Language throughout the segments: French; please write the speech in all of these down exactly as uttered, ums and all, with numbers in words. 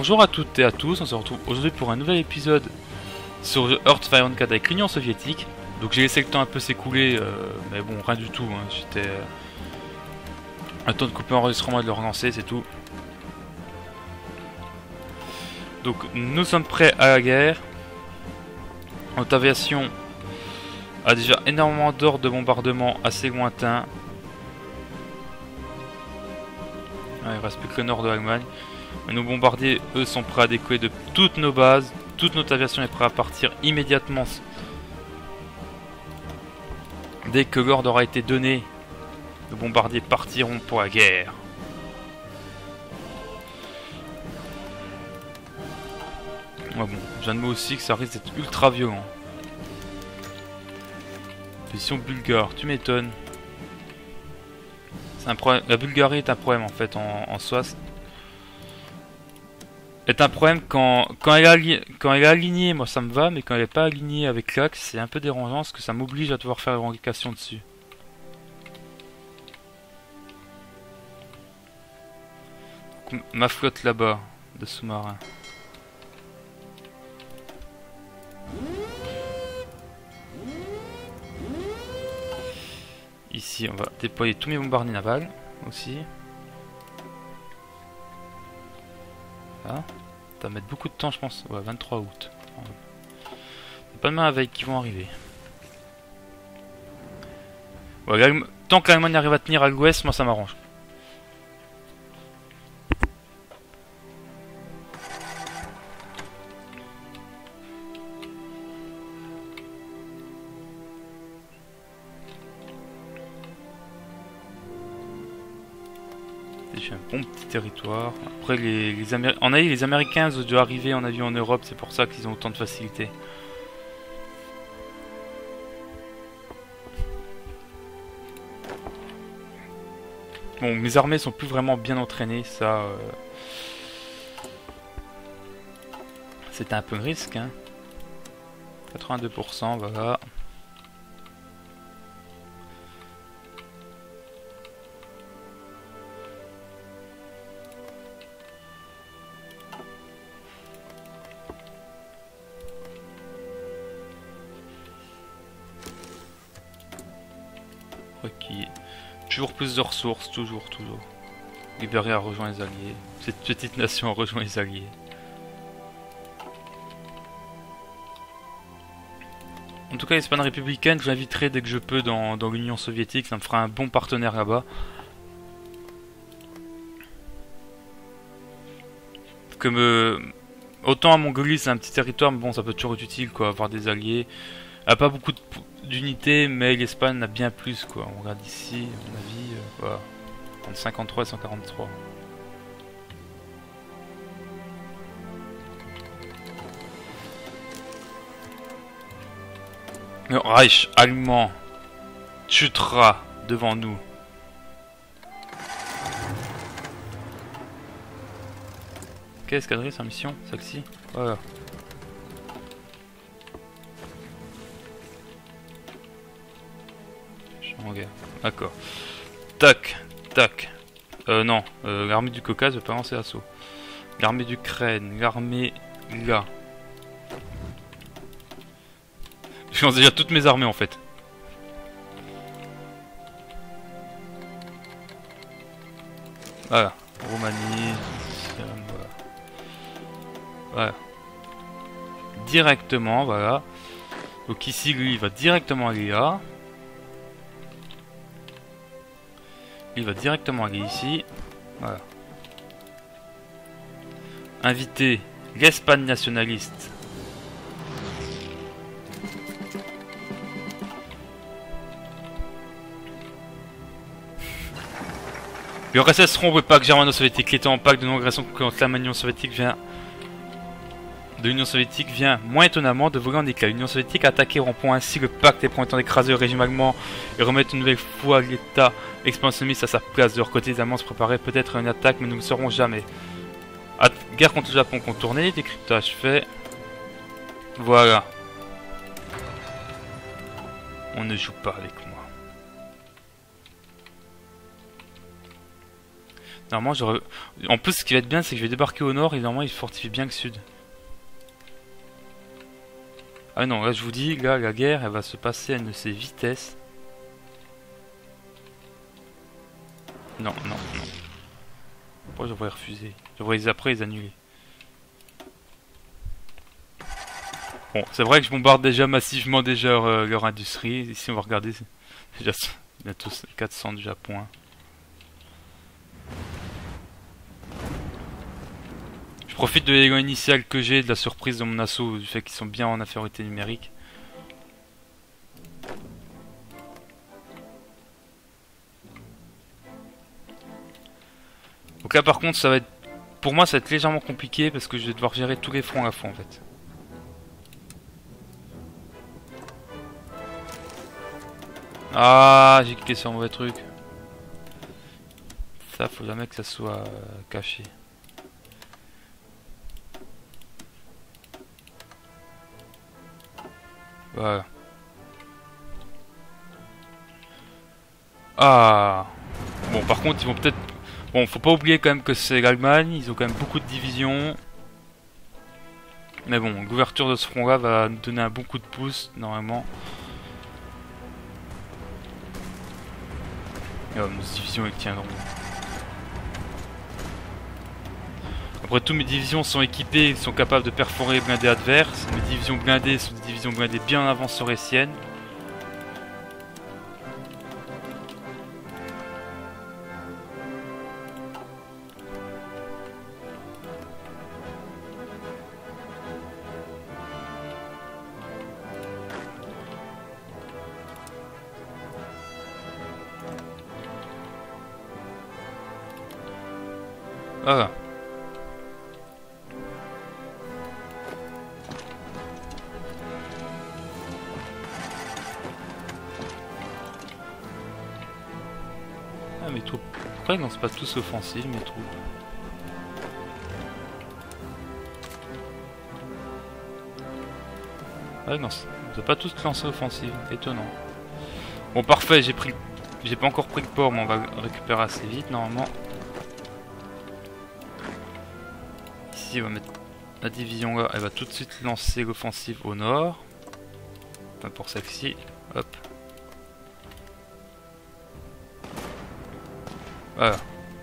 Bonjour à toutes et à tous, on se retrouve aujourd'hui pour un nouvel épisode sur Earth Fire quatre avec l'Union soviétique. Donc j'ai laissé le temps un peu s'écouler, euh, mais bon, rien du tout, hein. J'étais... Euh... un temps de couper l'enregistrement et de le relancer, c'est tout. Donc nous sommes prêts à la guerre. Notre aviation a déjà énormément d'ordres de bombardement assez lointains. Ah, il reste plus que le nord de l'Allemagne. Mais nos bombardiers, eux, sont prêts à décoller de toutes nos bases. Toute notre aviation est prête à partir immédiatement. Dès que l'ordre aura été donné, nos bombardiers partiront pour la guerre. Ouais, bon, j'admets aussi que ça risque d'être ultra violent. Position bulgare, tu m'étonnes. C'est un problème. La Bulgarie est un problème en fait en, en soi. Est un problème quand, quand, elle est quand elle est alignée, moi ça me va, mais quand elle n'est pas alignée avec l'axe, c'est un peu dérangeant parce que ça m'oblige à devoir faire une revendication dessus. Donc, ma flotte là-bas de sous-marins. Ici, on va déployer tous mes bombardiers navals aussi. Là. Ça va mettre beaucoup de temps, je pense. Ouais, vingt-trois août. C'est pas de main avec qui vont arriver. Ouais, tant que l'Allemagne arrive à tenir à l'ouest, moi ça m'arrange. J'ai un bon petit territoire. Après, les, les Améri en Asie, les Américains ont dû arriver en avion en Europe, c'est pour ça qu'ils ont autant de facilité. Bon, mes armées sont plus vraiment bien entraînées, ça... Euh... C'était un peu un risque, hein. quatre-vingt-deux pour cent, voilà. Qui toujours plus de ressources, toujours, toujours. Libéria a rejoint les Alliés. Cette petite nation a rejoint les Alliés. En tout cas, l'Espagne républicaine, je l'inviterai dès que je peux dans, dans l'Union soviétique. Ça me fera un bon partenaire là-bas. Comme euh, autant à Mongolie, c'est un petit territoire, mais bon, ça peut toujours être utile, quoi, avoir des alliés. Elle a pas beaucoup d'unités, mais l'Espagne a bien plus, quoi. On regarde ici, à mon avis, euh, voilà. Entre cinquante-trois et cent quarante-trois. Le Reich allemand chutera devant nous. Quelle escadrille, c'est en mission, celle-ci? Voilà. D'accord. Tac, tac. Euh, non, euh, l'armée du Caucase veut pas lancer l'assaut. L'armée d'Ukraine, l'armée là. Je lance déjà toutes mes armées en fait. Voilà. Roumanie. Voilà. Voilà. Directement, voilà. Donc ici, lui, il va directement aller là. Il va directement aller ici. Voilà. Inviter l'Espagne nationaliste. Le R S S rompt le pacte germano-soviétique. L'état en pacte de non-agression contre l'Union soviétique vient de l'Union soviétique vient moins étonnamment de voler en éclats. L'Union soviétique a attaqué rompant ainsi le pacte et promettant d'écraser le régime allemand et remettre une nouvelle fois l'état expansionniste à sa place. De leur côté, les Allemands se préparaient peut-être à une attaque, mais nous ne le saurons jamais. At guerre contre le Japon contournée, décryptage fait. Voilà. On ne joue pas avec moi. Normalement, j'aurais... En plus, ce qui va être bien, c'est que je vais débarquer au nord et normalement, il fortifie bien le sud. Ah non, là, je vous dis, là, la guerre, elle va se passer à une de ses vitesses. Non, non, non. Pourquoi je devrais refuser? Je devrais les après les annuler. Bon, c'est vrai que je bombarde déjà massivement déjà leur, euh, leur industrie. Ici, on va regarder. C'est déjà bientôt quatre cents déjà points. Je profite de l'élan initial que j'ai, de la surprise de mon assaut, du fait qu'ils sont bien en infériorité numérique. Donc là par contre ça va être... Pour moi ça va être légèrement compliqué parce que je vais devoir gérer tous les fronts à la fois en fait. Ah, j'ai cliqué sur un mauvais truc. Ça faut jamais que ça soit euh, caché. Voilà. Ah. Bon par contre ils vont peut-être... Bon, faut pas oublier quand même que c'est l'Allemagne, ils ont quand même beaucoup de divisions. Mais bon, l'ouverture de ce front-là va nous donner un bon coup de pouce, normalement. Et oh, nos divisions, elles tiendront. Après, toutes mes divisions sont équipées, ils sont capables de perforer les blindés adverses. Mes divisions blindées sont des divisions blindées bien en avance sur les siennes. Voilà. Ah, mes troupes. Pourquoi ils lancent pas tous offensives, mes troupes? Ah non, ils ont pas tous lancé offensive, étonnant. Bon parfait, j'ai pris, j'ai pas encore pris le port, mais on va le récupérer assez vite normalement. Ici, on va mettre la division là, elle va tout de suite lancer l'offensive au nord. Enfin pour celle-ci, hop. Voilà.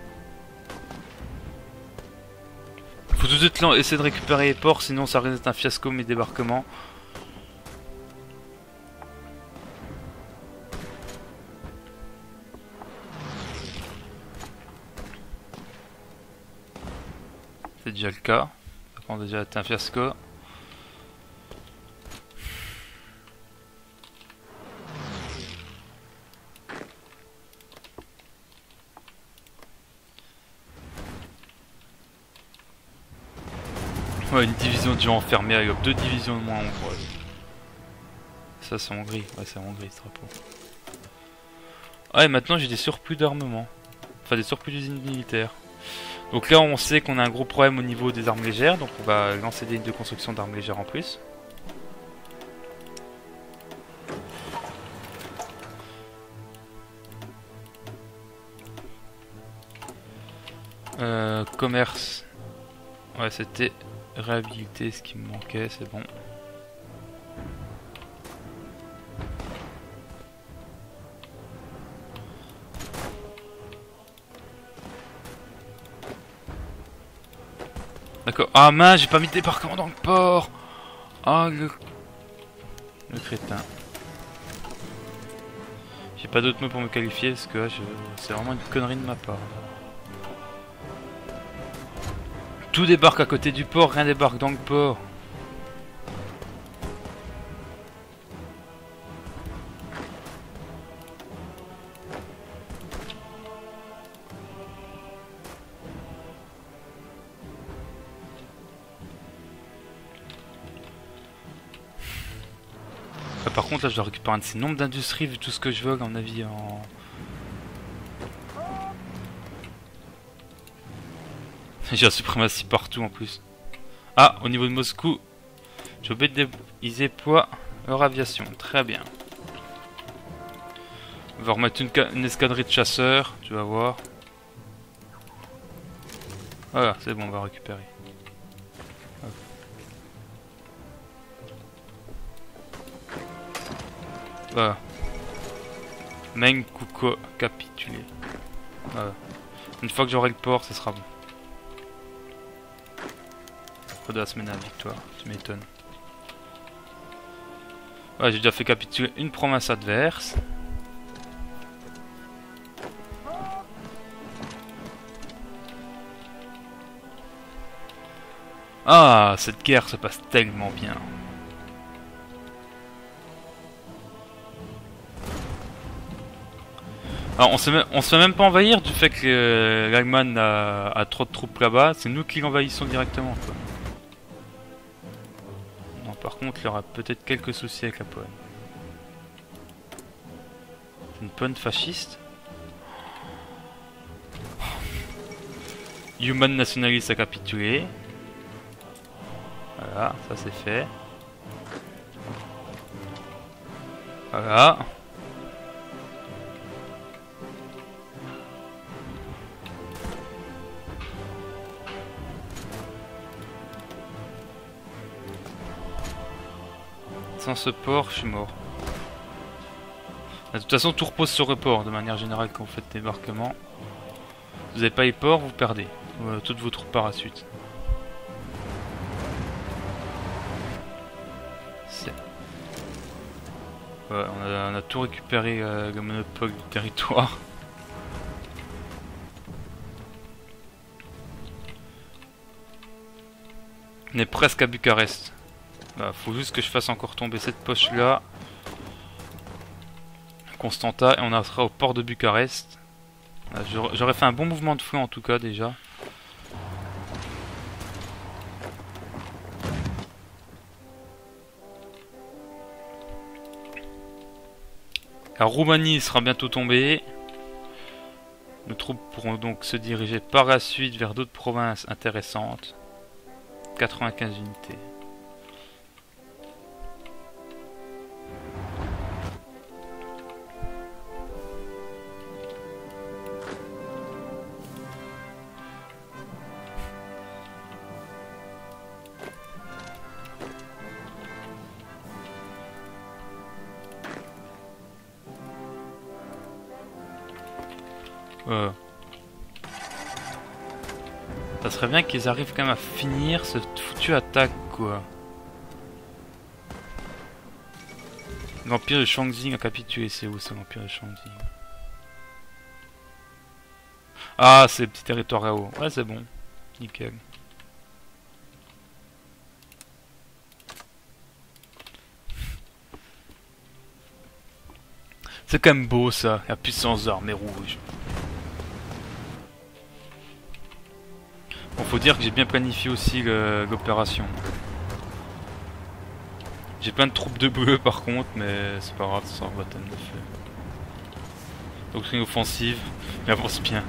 Faut tout de suite essayer de récupérer les ports, sinon ça risque d'être un fiasco mes débarquements. C'est déjà le cas. Ça prend déjà été un fiasco. Ouais, une division de gens enfermés avec deux divisions de moins hongroises. Ça c'est Hongrie, ouais c'est Hongrie ce drapeau. Ah et maintenant j'ai des surplus d'armement. Enfin des surplus d'usines militaires. Donc là on sait qu'on a un gros problème au niveau des armes légères, donc on va lancer des lignes de construction d'armes légères en plus. Euh, commerce. Ouais c'était réhabiliter ce qui me manquait, c'est bon. D'accord. Ah mince, j'ai pas mis de débarquement dans le port. Ah le... Le crétin. J'ai pas d'autres mots pour me qualifier parce que là je... c'est vraiment une connerie de ma part. Tout débarque à côté du port, rien débarque dans le port. Ah, par contre là je dois récupérer un de ces nombres d'industries vu tout ce que je veux à mon avis en... J'ai la suprématie partout en plus. Ah, au niveau de Moscou, j'ai oublié de dé... Ils déploient leur aviation, très bien. On va remettre une, ca... une escadrille de chasseurs, tu vas voir. Voilà, c'est bon, on va récupérer. Hop. Voilà. Menkuko capitulé. Voilà. Une fois que j'aurai le port, ce sera bon. Faudra se mener à la victoire, tu m'étonnes. Ouais, j'ai déjà fait capituler une province adverse. Ah, cette guerre se passe tellement bien. Alors, on se, met, on se fait même pas envahir du fait que euh, l'Allemagne a, a trop de troupes là-bas. C'est nous qui l'envahissons directement, quoi. Non, par contre, il y aura peut-être quelques soucis avec la Pologne. Une Pologne fasciste. Human nationaliste a capitulé. Voilà, ça c'est fait. Voilà. Sans ce port, je suis mort. De toute façon, tout repose sur le port, de manière générale, quand vous faites débarquement. Vous n'avez pas les ports, vous perdez. Euh, toutes vos troupes par la suite. Ouais, on, a, on a tout récupéré, euh, le monopole du territoire. On est presque à Bucarest. Bah, faut juste que je fasse encore tomber cette poche là. Constanta, et on sera au port de Bucarest. J'aurais fait un bon mouvement de flanc en tout cas déjà. La Roumanie sera bientôt tombée. Nos troupes pourront donc se diriger par la suite vers d'autres provinces intéressantes. quatre-vingt-quinze unités. Euh. Ça serait bien qu'ils arrivent quand même à finir cette foutue attaque, quoi. L'empire de Shangxing a capitulé. C'est où ça, l'empire de Shangxing? Ah, c'est le petit territoire là-haut. Ouais, c'est bon. Nickel. C'est quand même beau ça, la puissance d'armée rouge. Bon, faut dire que j'ai bien planifié aussi l'opération. J'ai plein de troupes de bleu par contre, mais c'est pas grave, ça sera baptême de feu. Donc c'est une offensive, il avance bien.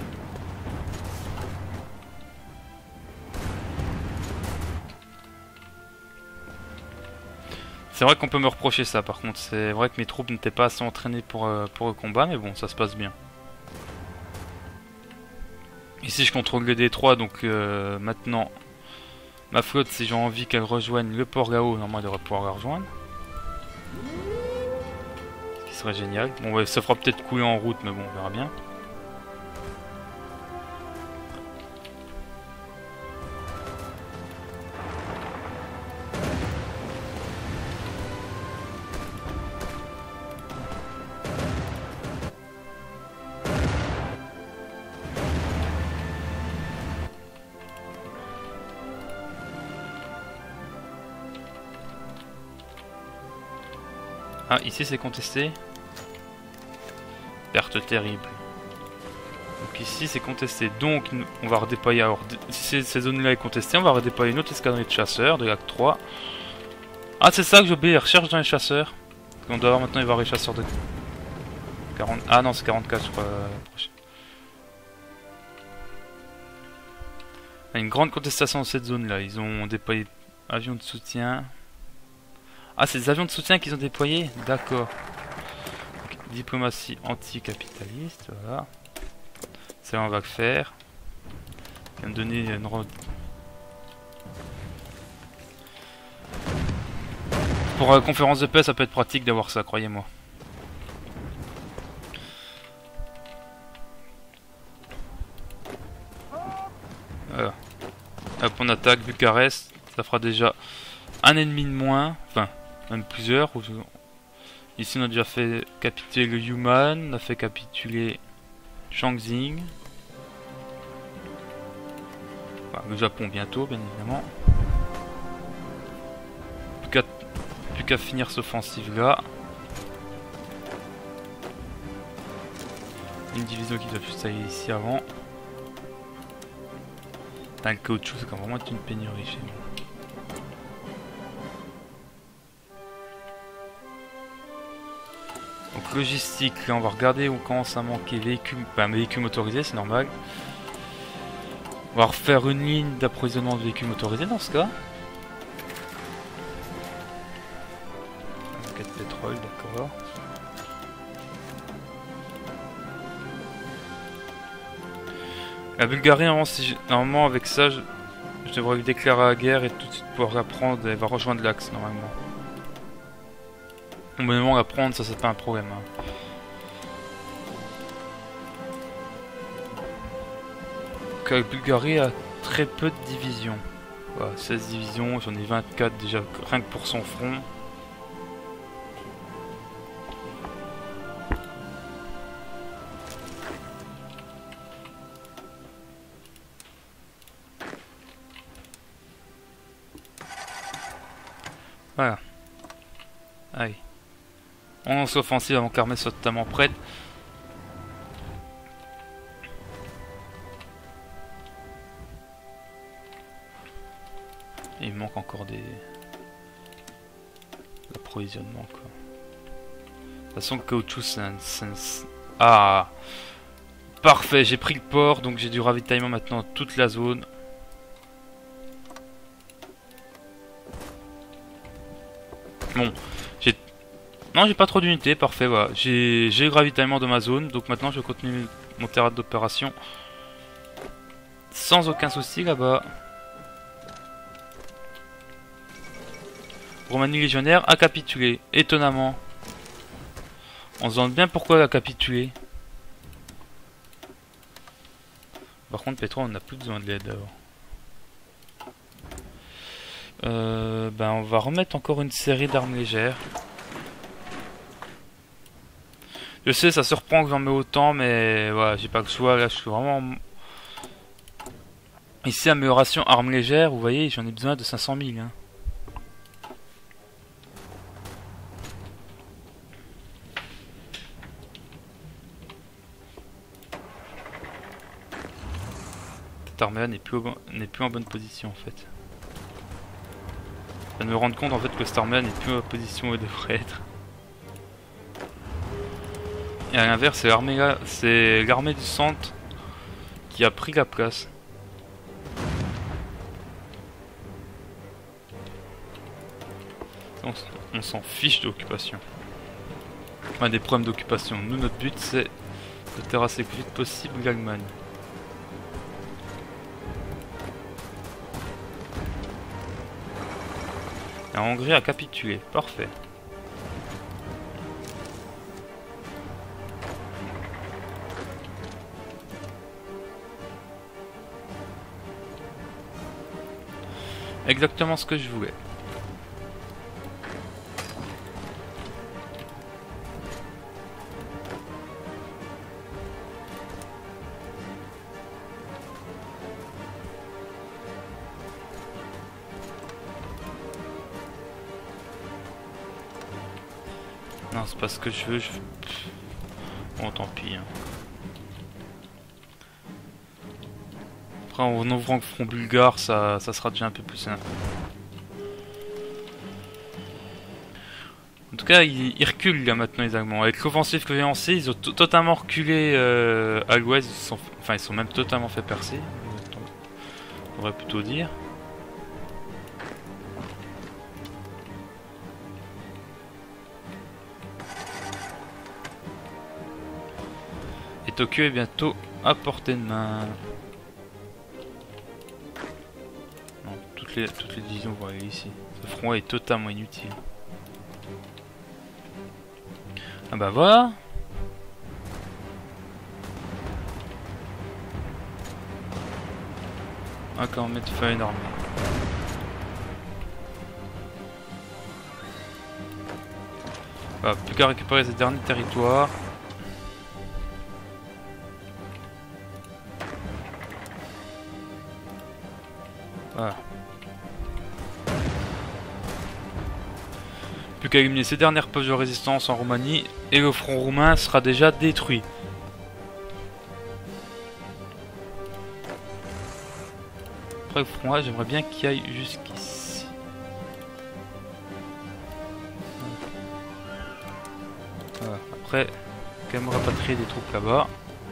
C'est vrai qu'on peut me reprocher ça par contre, c'est vrai que mes troupes n'étaient pas assez entraînées pour, euh, pour le combat, mais bon, ça se passe bien. Ici je contrôle le détroit, donc euh, maintenant ma flotte, si j'ai envie qu'elle rejoigne le port là-haut, normalement elle devrait pouvoir la rejoindre. Ce qui serait génial. Bon ouais, ça fera peut-être couler en route, mais bon, on verra bien. Ah, ici c'est contesté. Perte terrible. Donc ici c'est contesté. Donc on va redéployer. Alors si cette zone là est contestée, on va redéployer une autre escadrille de chasseurs de l'acte trois. Ah, c'est ça que j'ai oublié, recherche dans les chasseurs. On doit avoir maintenant y avoir les chasseurs de quarante. Ah non, c'est quarante-quatre je crois. Il y a une grande contestation dans cette zone là. Ils ont déployé avions de soutien. Ah, c'est des avions de soutien qu'ils ont déployés? D'accord. Diplomatie anticapitaliste, voilà. Ça on va le faire. va me donner une route. Pour la conférence de paix, ça peut être pratique d'avoir ça, croyez-moi. Voilà. Hop, on attaque Bucarest. Ça fera déjà un ennemi de moins. Enfin, même plusieurs. Ici, on a déjà fait capituler le Yunnan. On a fait capituler Changxing. Enfin, le Japon bientôt, bien évidemment. Plus qu'à plus qu'à finir cette offensive là. Une division qui doit juste aller ici avant. Putain, le caoutchouc, c'est quand vraiment une pénurie chez nous. Donc logistique, là on va regarder où commence à manquer véhicules, bah, véhicules motorisés, c'est normal. On va refaire une ligne d'approvisionnement de véhicules motorisés dans ce cas. quatre pétrole, d'accord. La Bulgarie, normalement, si normalement avec ça, je... je devrais lui déclarer la guerre et tout de suite pouvoir la prendre. Elle va rejoindre l'axe normalement. Au moment la prendre, ça c'est pas un problème. Hein. Donc, la Bulgarie a très peu de divisions. Voilà, seize divisions, j'en ai vingt-quatre déjà rien que pour son front. Voilà. Allez. On lance l'offensive avant que l'armée soit totalement prête. Et il manque encore des... l'approvisionnement quoi. De toute façon le caoutchouc c'est un... un... Ah, parfait, j'ai pris le port donc j'ai du ravitaillement maintenant dans toute la zone. Bon, j'ai... Non, j'ai pas trop d'unités, parfait, voilà. J'ai le ravitaillement de ma zone, donc maintenant je vais continuer mon terrain d'opération. Sans aucun souci là-bas. Roumanie légionnaire a capitulé, étonnamment. On se demande bien pourquoi elle a capitulé. Par contre, Pétro, on n'a plus besoin de l'aide alors. Euh, ben on va remettre encore une série d'armes légères. Je sais, ça surprend que j'en mets autant, mais voilà, j'ai pas le choix. Là, je suis vraiment... Ici, amélioration armes légères, vous voyez, j'en ai besoin de cinq cent mille. Hein. Cette armée-là n'est plus, n'est plus en bonne position, en fait. Je viens de me rendre compte en fait que cette armée n'est plus en position où elle devrait être. Et à l'inverse, c'est l'armée là, c'est l'armée du centre qui a pris la place. On, on s'en fiche d'occupation. Enfin, des problèmes d'occupation. Nous, notre but, c'est de terrasser le plus vite possible l'Allemagne. La Hongrie a capitulé, parfait. Exactement ce que je voulais. Non, c'est pas ce que je veux, je veux... Bon, tant pis. Hein. Après, en ouvrant le front bulgare, ça, ça sera déjà un peu plus simple. En tout cas, ils, ils reculent là maintenant les Allemands. Avec l'offensive que j'ai lancée, ils ont totalement reculé euh, à l'ouest. Ils sont... Enfin, ils sont même totalement fait percer. On devrait plutôt dire. Tokyo est bientôt à portée de main. toutes les, toutes les divisions vont aller ici. Ce front est totalement inutile. Ah bah voilà. Encore mettre fin à une armée. Voilà, plus qu'à récupérer ces derniers territoires. Voilà. Plus qu'à éliminer ces dernières poches de résistance en Roumanie et le front roumain sera déjà détruit. Après le front A, j'aimerais bien qu'il aille jusqu'ici. Voilà. Après, quand même rapatrier des troupes là-bas.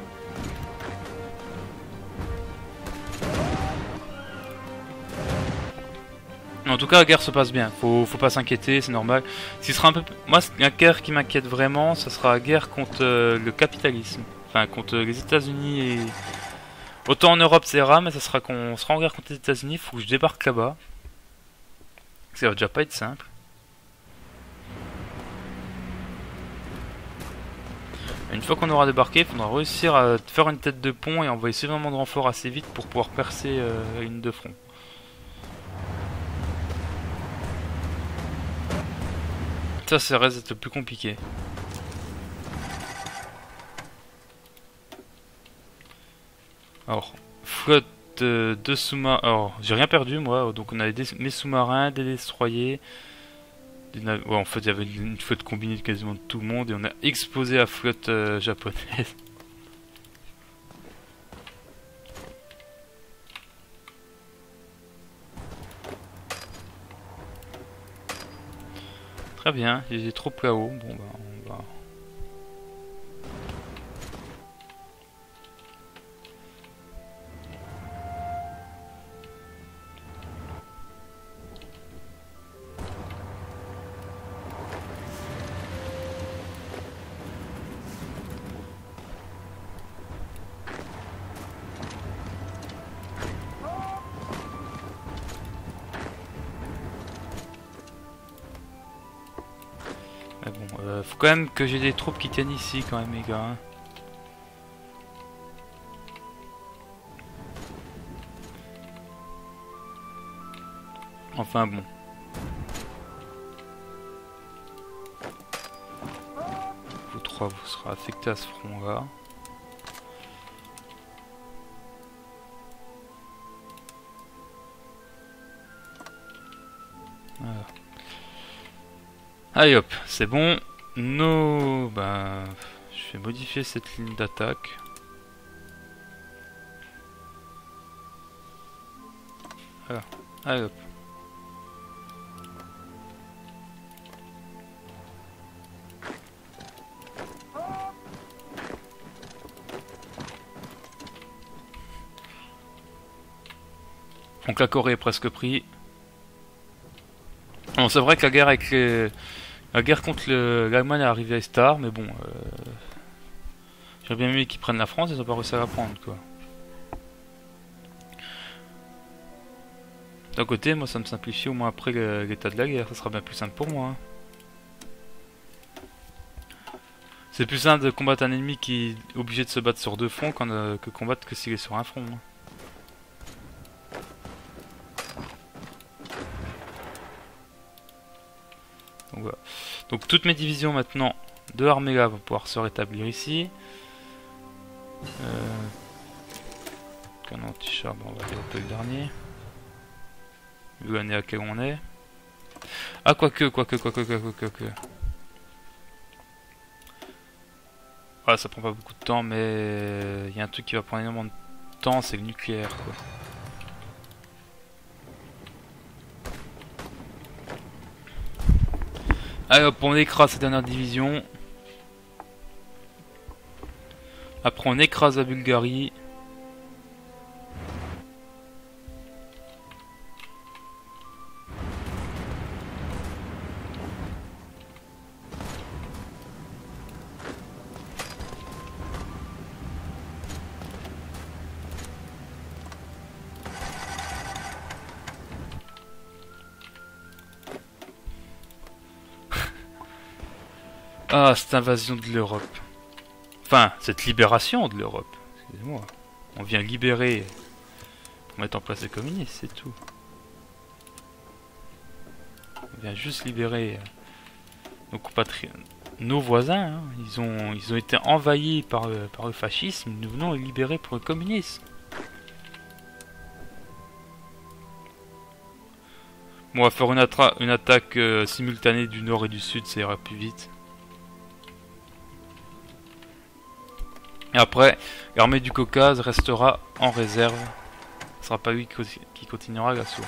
En tout cas, la guerre se passe bien. Faut, faut pas s'inquiéter, c'est normal. Ce qui sera un peu, moi, la guerre qui m'inquiète vraiment, ce sera la guerre contre euh, le capitalisme, enfin contre les États-Unis et autant en Europe, c'est rare, mais ça sera qu'on sera en guerre contre les États-Unis. Faut que je débarque là-bas. Ça va déjà pas être simple. Une fois qu'on aura débarqué, il faudra réussir à faire une tête de pont et envoyer suffisamment de renforts assez vite pour pouvoir percer euh, la ligne de front. Ça, ça reste le plus compliqué. Alors, flotte euh, de sous-marins. Alors, j'ai rien perdu moi. Donc, on avait des, mes sous-marins, des destroyers. Des ouais, en fait, il y avait une, une flotte combinée de quasiment de tout le monde. Et on a explosé la flotte euh, japonaise. Très bien, il y a des troupes là-haut. Bon, bah, on va. Mais bon, euh, faut quand même que j'ai des troupes qui tiennent ici quand même les gars. Hein. Enfin bon. Vous trois vous serez affectés à ce front là. Voilà. Allez hop, c'est bon. Nos... Ben, je vais modifier cette ligne d'attaque. Voilà. Allez hop. Donc la Corée est presque pris. Bon, c'est vrai que la guerre avec les... La guerre contre l'Allemagne est arrivée à tard, mais bon... Euh... J'aurais bien aimé qu'ils prennent la France, ils ont pas réussi à la prendre, quoi. D'un côté, moi ça me simplifie au moins après l'état de la guerre, ça sera bien plus simple pour moi. Hein. C'est plus simple de combattre un ennemi qui est obligé de se battre sur deux fronts qu'en, euh, que combattre que s'il est sur un front. Hein. Donc, voilà. Donc toutes mes divisions maintenant de l'armée là vont pouvoir se rétablir ici. Euh... Canon anti-char, bon, on va développer le dernier. Vu l'année à laquelle on est. Ah quoique, quoique, quoique, quoique, quoique. Voilà, ça prend pas beaucoup de temps, mais il y a un truc qui va prendre énormément de temps, c'est le nucléaire, quoi. Allez hop, on écrase cette dernière division. Après on écrase la Bulgarie. Ah, cette invasion de l'Europe. Enfin, cette libération de l'Europe. Excusez-moi. On vient libérer pour mettre en place les communistes, c'est tout. On vient juste libérer nos compatriotes, nos voisins. Hein. Ils ont, ils ont été envahis par, euh, par le fascisme. Nous venons les libérer pour le communisme. Bon, on va faire une, une attaque euh, simultanée du nord et du sud, ça ira plus vite. Et après, l'armée du Caucase restera en réserve. Ce sera pas lui qui continuera l'assaut.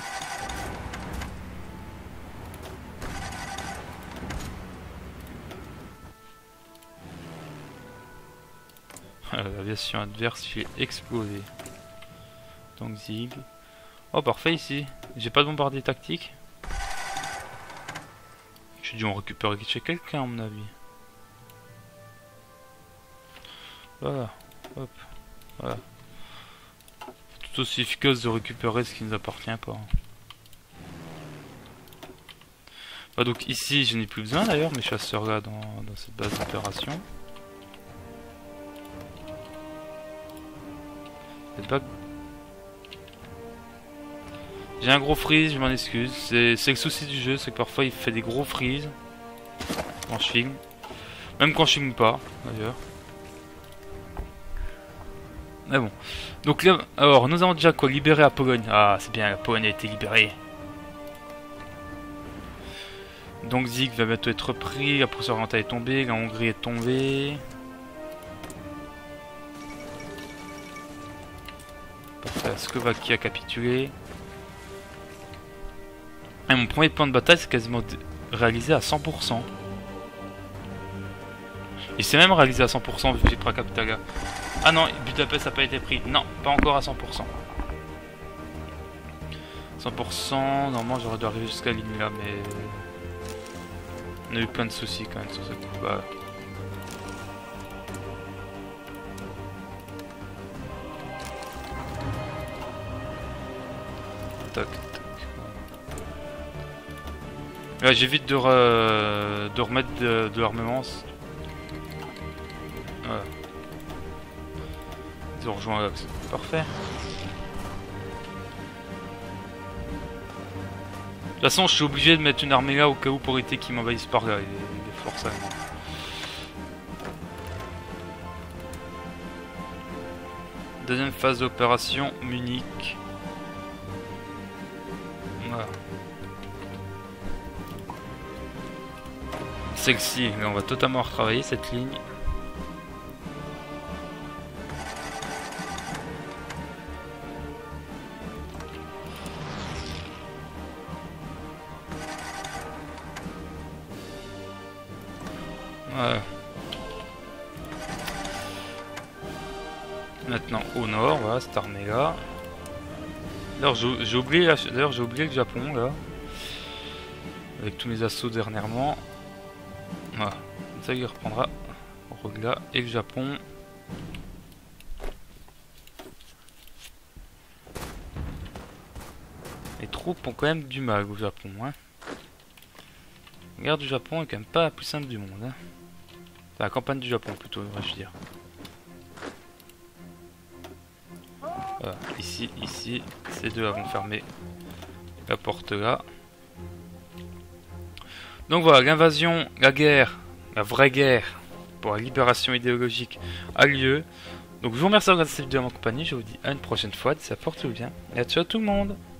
L'aviation adverse fait exploser. Donc Zig. Oh parfait ici. J'ai pas de bombardier tactique. J'ai dû en récupérer chez quelqu'un à mon avis. Voilà. Hop. Voilà. Tout aussi efficace de récupérer ce qui ne nous appartient pas. Bah donc ici je n'ai plus besoin d'ailleurs mes chasseurs là dans, dans cette base d'opération. J'ai un gros freeze, je m'en excuse. C'est le souci du jeu, c'est que parfois il fait des gros freeze quand je filme. Même quand je filme pas, d'ailleurs. Mais bon. Donc là, alors nous avons déjà quoi? Libéré la Pologne. Ah, c'est bien, la Pologne a été libérée. Donc Zig va bientôt être pris, la Prusse orientale est tombée, la Hongrie est tombée. La Slovaquie a capitulé. Et mon premier plan de bataille c'est quasiment réalisé à cent pour cent. Il s'est même réalisé à cent pour cent vu que j'ai pris la capitale. Ah non, Budapest n'a pas été pris. Non, pas encore à cent pour cent. cent pour cent, normalement j'aurais dû arriver jusqu'à la ligne là, mais on a eu plein de soucis quand même sur ce coup. Bah. Tac, tac. Là j'évite de, re... de remettre de, de l'armement. Voilà. Ils ont rejoint l'axe. Parfait. De toute façon, je suis obligé de mettre une armée là au cas où pour éviter qu'ils m'envahissent par là, les, les forces allemandes. Deuxième phase d'opération, Munich. Voilà. Celle-ci, on va totalement retravailler cette ligne. Voilà. Maintenant au nord, voilà cette armée là. D'ailleurs j'ai oublié, d'ailleurs j'ai oublié le Japon là, avec tous mes assauts dernièrement. Voilà, comme ça il reprendra là et le Japon. Les troupes ont quand même du mal au Japon, hein. La guerre du Japon est quand même pas la plus simple du monde, hein. Enfin, la campagne du Japon plutôt, devrais-je dire. Voilà, ici, ici, ces deux vont fermer la porte là. Donc voilà, l'invasion, la guerre, la vraie guerre pour la libération idéologique a lieu. Donc je vous remercie d'avoir regardé cette vidéo à ma compagnie, je vous dis à une prochaine fois, d'ici là, portez-vous bien, et à ciao tout le monde.